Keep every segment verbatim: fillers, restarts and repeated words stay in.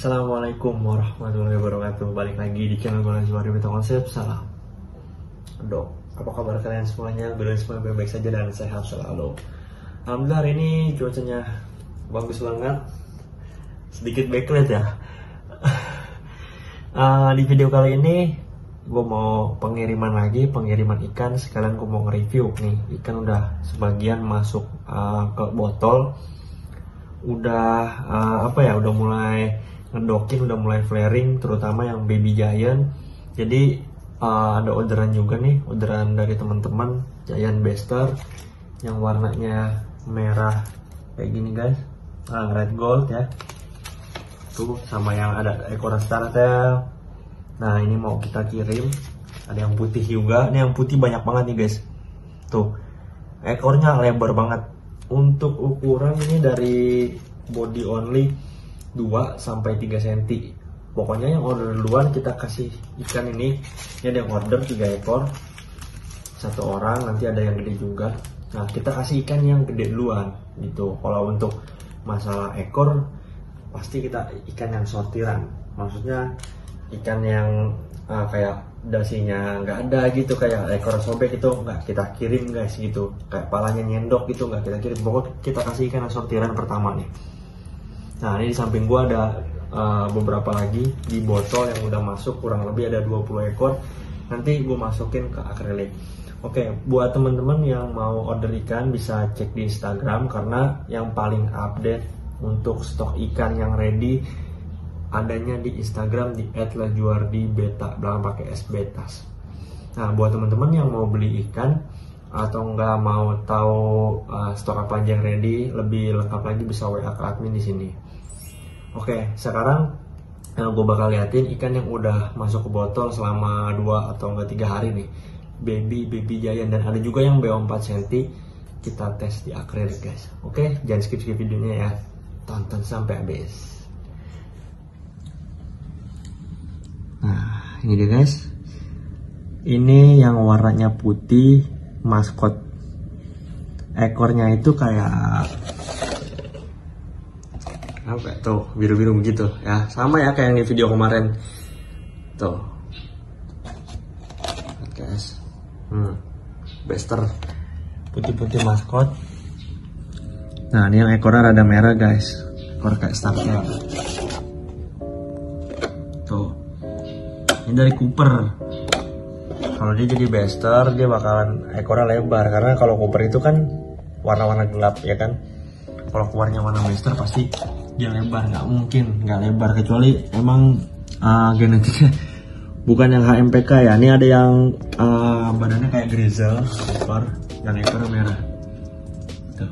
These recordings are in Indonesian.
Assalamualaikum warahmatullahi wabarakatuh. Balik lagi di channel gue Najwari Beta Konsep. Salam dok, apa kabar kalian semuanya? Berdoa semua baik-baik saja dan sehat selalu. Alhamdulillah hari ini cuacanya bagus banget. Sedikit backlight ya. uh, Di video kali ini gue mau pengiriman lagi, pengiriman ikan. Sekalian gue mau nge-review nih. Ikan udah sebagian masuk uh, ke botol. Udah uh, apa ya, udah mulai ngedokin, udah mulai flaring, terutama yang baby giant. Jadi uh, ada orderan juga nih, orderan dari teman-teman Giant Baster yang warnanya merah kayak gini guys, uh, red gold ya, tuh sama yang ada ekor startail. Nah ini mau kita kirim, ada yang putih juga. Ini yang putih banyak banget nih guys, tuh ekornya lebar banget. Untuk ukuran ini dari body only dua sampai tiga sentimeter. Pokoknya yang order duluan kita kasih ikan ini. Ini ada yang order tiga ekor satu orang, nanti ada yang gede juga. Nah kita kasih ikan yang gede duluan gitu. Kalau untuk masalah ekor pasti kita ikan yang sortiran, maksudnya ikan yang uh, kayak dasinya nggak ada gitu, kayak ekor sobek itu nggak kita kirim guys gitu, kayak palanya nyendok gitu nggak kita kirim. Pokoknya kita kasih ikan yang sortiran pertama nih. Nah ini di samping gua ada uh, beberapa lagi di botol yang udah masuk, kurang lebih ada dua puluh ekor. Nanti gua masukin ke akrilik. Oke, buat teman-teman yang mau order ikan bisa cek di Instagram, karena yang paling update untuk stok ikan yang ready adanya di Instagram di et lajuardi beta, belakang pakai S betas. Nah buat teman-teman yang mau beli ikan atau nggak mau tahu uh, stok apa aja yang ready, lebih lengkap lagi bisa W A ke admin di sini. Oke, sekarang uh, gue bakal liatin ikan yang udah masuk ke botol selama dua atau enggak tiga hari nih, baby baby giant, dan ada juga yang B O empat sentimeter. Kita tes di akrilik guys. Oke, jangan skip skip videonya ya, tonton sampai habis. Nah ini dia guys, ini yang warnanya putih, maskot. Ekornya itu kayak apa tuh, biru-biru begitu ya, sama ya kayak yang di video kemarin tuh guys. hmm. Baster putih-putih maskot. Nah ini yang ekornya rada merah guys, ekor kayak startail tuh. Ini dari Cooper. Kalau dia jadi Baster dia bakalan ekornya lebar, karena kalau Cooper itu kan warna-warna gelap ya kan. Kalau keluarnya warna Baster pasti dia lebar, nggak mungkin nggak lebar, kecuali emang uh, genetiknya bukan yang H M P K ya. Ini ada yang uh, badannya kayak grizzle ekor dan ekornya merah. Tuh.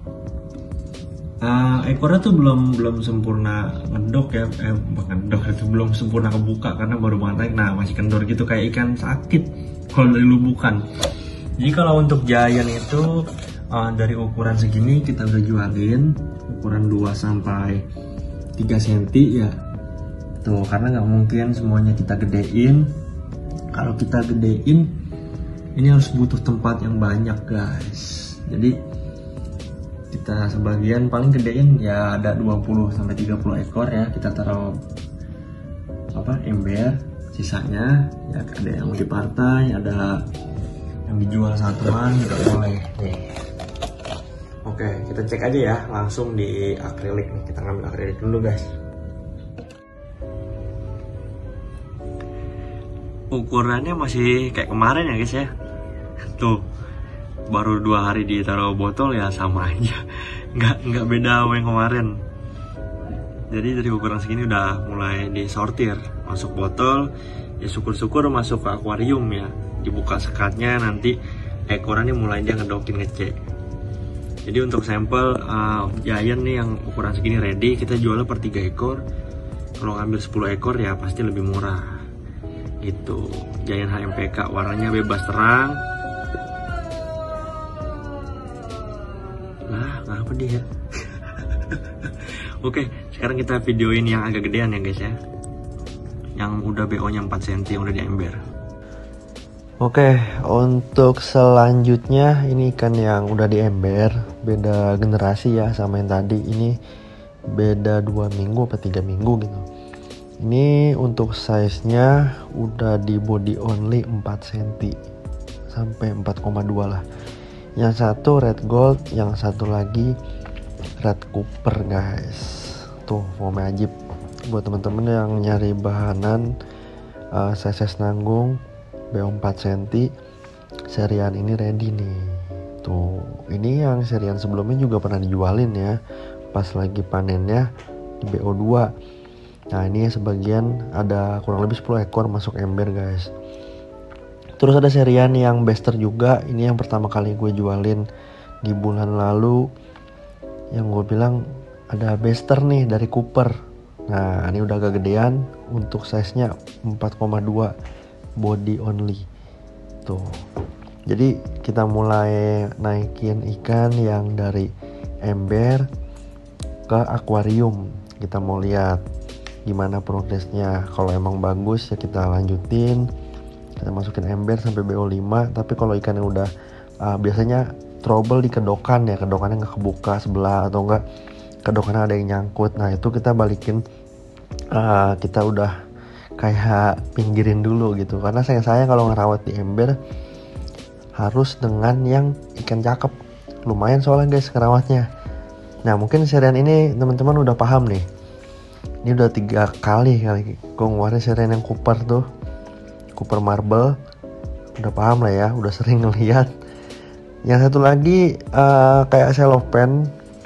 Uh, ekornya tuh belum belum sempurna ngedok ya, eh bukan ngedok, itu belum sempurna kebuka karena baru banget naik. Nah masih kendor gitu kayak ikan sakit kalau dari lubukan. Jadi kalau untuk giant itu uh, dari ukuran segini kita udah jualin ukuran dua sampai tiga sentimeter ya. Tuh, karena nggak mungkin semuanya kita gedein. Kalau kita gedein ini harus butuh tempat yang banyak guys. Jadi kita sebagian paling gedein ya ada dua puluh sampai tiga puluh ekor ya, kita taruh apa ember, sisanya ya ada yang di partai, ada yang dijual satuan juga boleh nih. Oke, kita cek aja ya langsung di akrilik nih. Kita ngambil akrilik dulu guys. Ukurannya masih kayak kemarin ya guys ya. Tuh, baru dua hari ditaruh botol ya sama aja, nggak nggak beda sama yang kemarin. Jadi dari ukuran segini udah mulai disortir masuk botol ya, syukur-syukur masuk ke akuarium ya, dibuka sekatnya nanti ekorannya mulai dia ngedokin ngecek. Jadi untuk sampel uh, giant nih yang ukuran segini ready, kita jualnya per tiga ekor. Kalau ngambil sepuluh ekor ya pasti lebih murah gitu. Giant H M P K warnanya bebas terang. Lah, ngapa dia? Oke, sekarang kita videoin yang agak gedean ya guys ya. Yang udah B O-nya empat sentimeter, yang udah di ember. Oke, untuk selanjutnya ini ikan yang udah di ember, beda generasi ya sama yang tadi. Ini beda dua minggu atau tiga minggu gitu. Ini untuk size-nya udah di body only empat sentimeter sampai empat koma dua lah. Yang satu red gold, yang satu lagi red cooper guys. Tuh foamnya ajib. Buat teman-teman yang nyari bahanan uh, size nanggung B O empat sentimeter, serian ini ready nih. Tuh, ini yang serian sebelumnya juga pernah dijualin ya, pas lagi panennya di B O dua. Nah ini sebagian ada kurang lebih sepuluh ekor masuk ember guys. Terus ada serian yang bester juga. Ini yang pertama kali gue jualin di bulan lalu, yang gue bilang ada bester nih dari Cooper. Nah ini udah agak gedean, untuk size nya empat koma dua body only. Tuh, jadi kita mulai naikin ikan yang dari ember ke akuarium. Kita mau lihat gimana progresnya. Kalau emang bagus ya kita lanjutin, kita masukin ember sampai B O lima. Tapi kalau ikan yang udah uh, biasanya trouble di kedokan ya, kedokannya nggak kebuka sebelah atau enggak kedokannya ada yang nyangkut, nah itu kita balikin, uh, kita udah kayak pinggirin dulu gitu. Karena sayang-sayang kalau ngerawat di ember harus dengan yang ikan cakep, lumayan soalnya guys ngerawatnya. Nah mungkin serian ini teman-teman udah paham nih. Ini udah tiga kali kali gue ngeluarin serian yang Cooper tuh, Cooper Marble. Udah paham lah ya, udah sering ngeliat. Yang satu lagi uh, kayak cellophane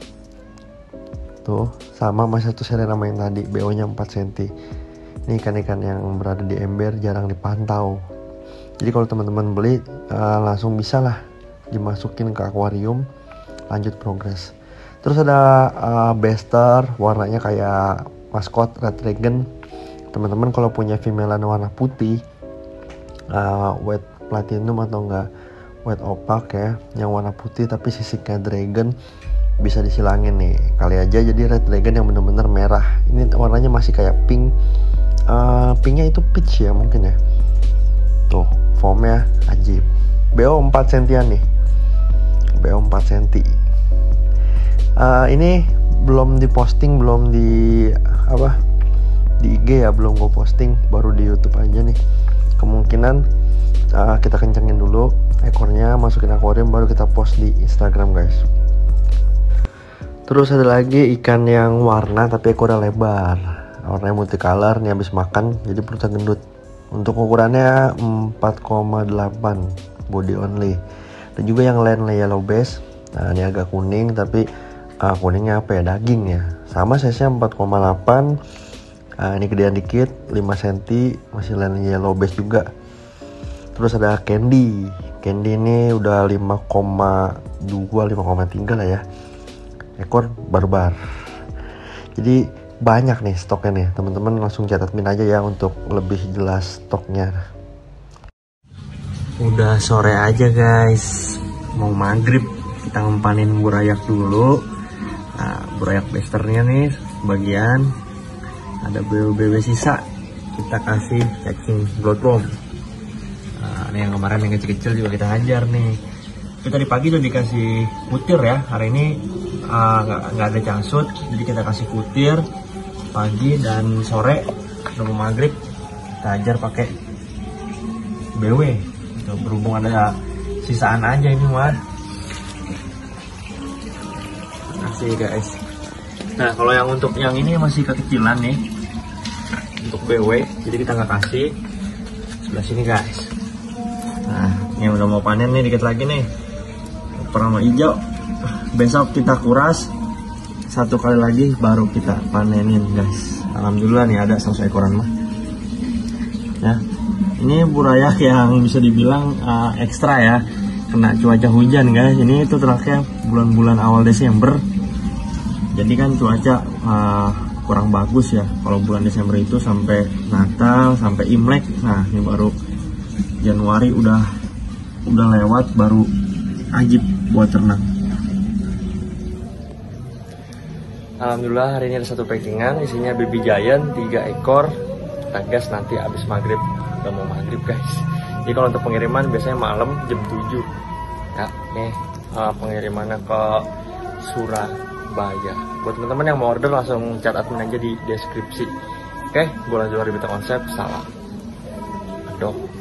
tuh, sama masih satu serian sama yang tadi, B O nya empat sentimeter. Ini ikan-ikan yang berada di ember jarang dipantau. Jadi kalau teman-teman beli uh, langsung bisa lah dimasukin ke akuarium, lanjut progres. Terus ada uh, bester, warnanya kayak maskot Red Dragon. Teman-teman kalau punya female warna putih, uh, white platinum atau enggak white opak ya, yang warna putih tapi sisiknya dragon, bisa disilangin nih. Kali aja jadi Red Dragon yang bener-bener merah. Ini warnanya masih kayak pink, uh, pinknya itu peach ya mungkin ya. Tuh foamnya ajib. B O empat sentimeter nih, B O empat sentimeter. Uh, ini belum diposting, belum di apa di I G ya, belum gue posting, baru di YouTube aja nih. Kemungkinan uh, kita kencengin dulu ekornya, masukin akuarium, baru kita post di Instagram guys. Terus ada lagi ikan yang warna tapi ekornya lebar, warnanya multicolor nih, habis makan jadi perutnya gendut. Untuk ukurannya empat koma delapan body only. Dan juga yang lain yellow base. Nah ini agak kuning tapi uh, kuningnya apa ya, daging ya. Sama size nya empat koma delapan. Uh, ini gedean dikit lima sentimeter, masih lain yellow base juga. Terus ada candy. Candy ini udah lima koma dua, lima koma tiga lah ya. Ekor barbar. Jadi banyak nih stoknya nih, teman-teman langsung catatin aja ya untuk lebih jelas stoknya. Udah sore aja guys, mau maghrib, kita ngempanin burayak dulu. Nah, burayak besternya nih sebagian, ada B B B sisa, kita kasih cacing bloodworm. Nah, ini yang kemarin yang kecil-kecil juga kita hajar nih. Kita tadi pagi udah dikasih kutir ya, hari ini nggak uh, nggak ada cangsut, jadi kita kasih kutir pagi dan sore. Udah mau maghrib kita hajar pakai B W. Gitu, berhubung ada sisaan aja ini mah. Kasih guys. Nah kalau yang untuk yang ini masih kekecilan nih, untuk B W, jadi kita nggak kasih. Sebelah sini guys. Nah ini udah mau panen nih, dikit lagi nih. Perama hijau. Besok kita kuras satu kali lagi baru kita panenin guys. Alhamdulillah nih ada seratus ekoran mah ya. Ini burayak yang bisa dibilang uh, ekstra ya, kena cuaca hujan guys. Ini itu terakhir bulan-bulan awal Desember, jadi kan cuaca uh, kurang bagus ya kalau bulan Desember itu sampai Natal, sampai Imlek. Nah ini baru Januari udah udah lewat, baru ajib buat ternak. Alhamdulillah hari ini ada satu packingan, isinya baby giant tiga ekor. Kita gas nanti abis maghrib, udah mau maghrib guys. Jadi kalau untuk pengiriman biasanya malam jam tujuh ya. Nih uh, pengirimannya ke Surabaya. Buat teman-teman yang mau order langsung chat admin aja di deskripsi. Oke, gue lanjut dari Beta Konsep. Salam. Aduh.